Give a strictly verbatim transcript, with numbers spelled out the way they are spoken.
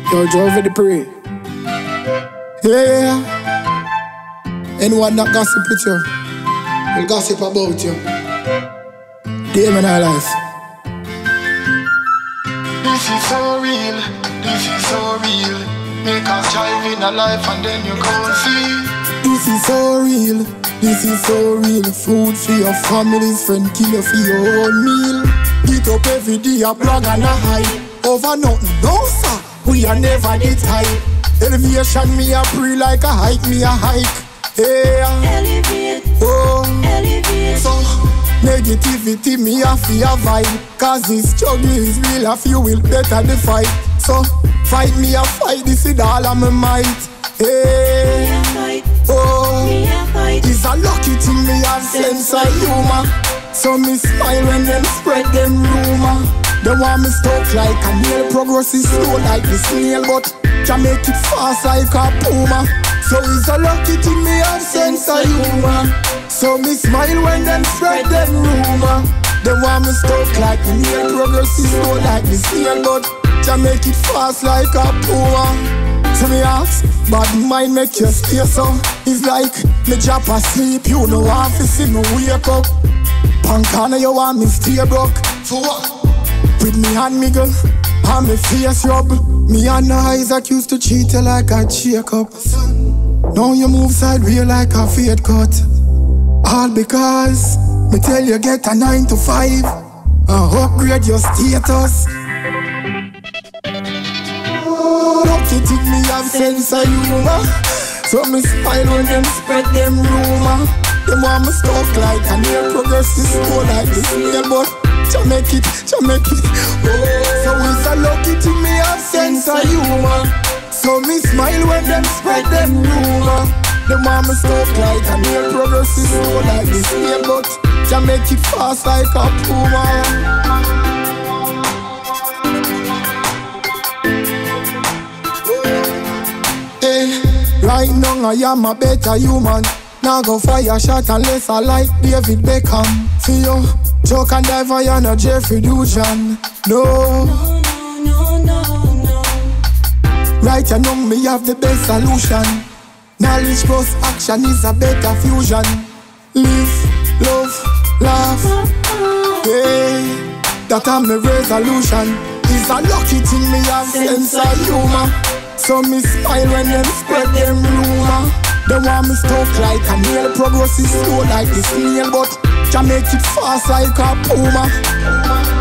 Yo, Joe for the pray. Yeah. Anyone that gossip with you will gossip about you. Day in our life. This is so real, this is so real. Make us jive in a life and then you can't see. This is so real, this is so real. Food for your family's friend, kill you for your own meal. Get up every day, a plug and a high. Over nothing, no sir, we are never get high. Elevation me a pre like a hike, me a hike. Hey, elevate, oh, elevate. So negativity me a fear vibe. Cause this struggle is real, a few will better the fight. So fight me a fight, this is all of my might. Hey, Me a fight, oh, me a fight. it's a lucky thing me have sense of humor. So me smile when them spread them rumor. They want me stuck like a nail, progress is slow like the snail, but can make it fast like a puma. So it's a lucky thing me have sense of humor. So me smile when them spread them rumor. They want me stuck like a nail, progress is slow like the snail, but can make it fast like a puma. So me ask, bad mind make you stay so. It's like me drop asleep, you know want to see me wake up. Punk corner you want me stay broke. For what? With me and me girl, and me face rub. Me and Isaac used to cheat you like a Jacob. Now you move sideways like a fade cut. All because me tell you get a nine to five and upgrade your status. Lucky think me have sense of humor. So me smile when them spread them rumor. Them want me stuck like a near progress is slow like the snail, but to make it, to make it. Oh, so it's a lucky thing me have sense of humor. So me smile when them spread them rumor. Them want me stuck like a near progress is slow like the snail, but to make it fast like a puma. Right now I am a better human. Now go fire shot unless I like David Beckham. For you, joke and dive for you, no Jeffrey Dujan. No, No, no, no, no, no. right you know me have the best solution. Knowledge plus action is a better fusion. Live, love, laugh. Yeah, that I'm my resolution. It's a lucky thing me have sense of humor. So me smile when them spread them rumor. They want me stuck like a nail, progress is slow like the snail, but can make it fast like a puma.